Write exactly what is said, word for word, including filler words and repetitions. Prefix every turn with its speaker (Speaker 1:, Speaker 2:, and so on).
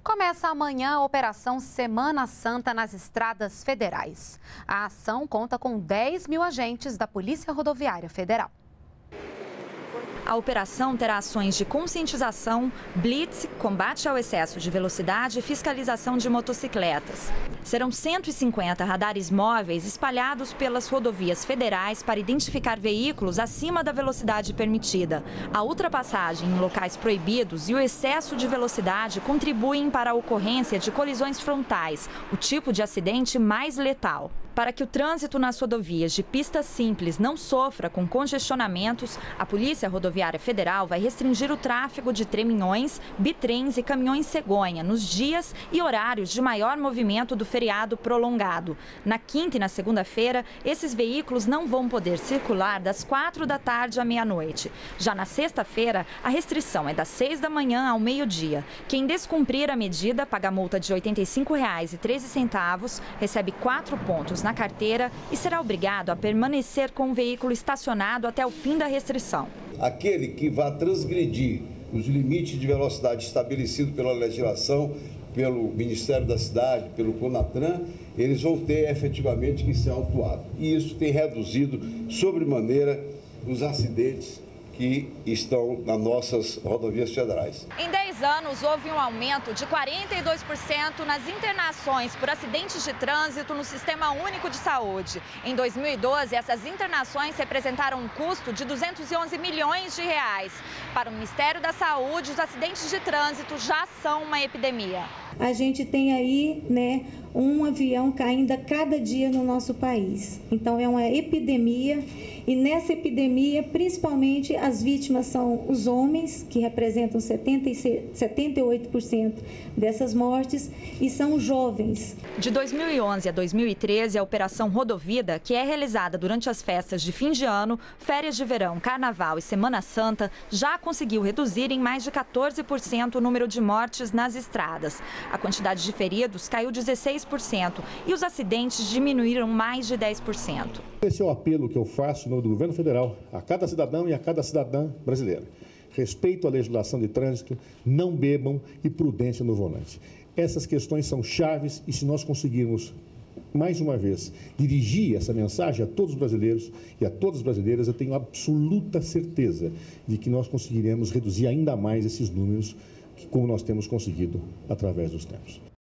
Speaker 1: Começa amanhã a Operação Semana Santa nas estradas federais. A ação conta com dez mil agentes da Polícia Rodoviária Federal.
Speaker 2: A operação terá ações de conscientização, blitz, combate ao excesso de velocidade e fiscalização de motocicletas. Serão cento e cinquenta radares móveis espalhados pelas rodovias federais para identificar veículos acima da velocidade permitida. A ultrapassagem em locais proibidos e o excesso de velocidade contribuem para a ocorrência de colisões frontais, o tipo de acidente mais letal. Para que o trânsito nas rodovias de pista simples não sofra com congestionamentos, a Polícia Rodoviária Federal vai restringir o tráfego de treminhões, bitrens e caminhões cegonha nos dias e horários de maior movimento do feriado prolongado. Na quinta e na segunda-feira, esses veículos não vão poder circular das quatro da tarde à meia-noite. Já na sexta-feira, a restrição é das seis da manhã ao meio-dia. Quem descumprir a medida paga multa de oitenta e cinco reais e treze centavos, recebe quatro pontos na carteira e será obrigado a permanecer com o veículo estacionado até o fim da restrição.
Speaker 3: Aquele que vá transgredir os limites de velocidade estabelecidos pela legislação, pelo Ministério da Cidade, pelo CONATRAN, eles vão ter efetivamente que ser autuados. E isso tem reduzido sobremaneira os acidentes que estão nas nossas rodovias federais.
Speaker 2: Em dez anos, houve um aumento de quarenta e dois por cento nas internações por acidentes de trânsito no Sistema Único de Saúde. Em dois mil e doze, essas internações representaram um custo de duzentos e onze milhões de reais. Para o Ministério da Saúde, os acidentes de trânsito já são uma epidemia.
Speaker 4: A gente tem aí, né, um avião caindo a cada dia no nosso país. Então é uma epidemia e nessa epidemia, principalmente, as vítimas são os homens, que representam setenta e oito por cento dessas mortes, e são jovens.
Speaker 2: De dois mil e onze a dois mil e treze, a Operação Rodovida, que é realizada durante as festas de fim de ano, férias de verão, carnaval e Semana Santa, já conseguiu reduzir em mais de quatorze por cento o número de mortes nas estradas. A quantidade de feridos caiu dezesseis por cento e os acidentes diminuíram mais de dez por cento.
Speaker 5: Esse é o apelo que eu faço no governo federal a cada cidadão e a cada cidadã brasileira. Respeito à legislação de trânsito, não bebam e prudência no volante. Essas questões são chaves e se nós conseguirmos, mais uma vez, dirigir essa mensagem a todos os brasileiros e a todas as brasileiras, eu tenho absoluta certeza de que nós conseguiremos reduzir ainda mais esses números, como nós temos conseguido através dos tempos.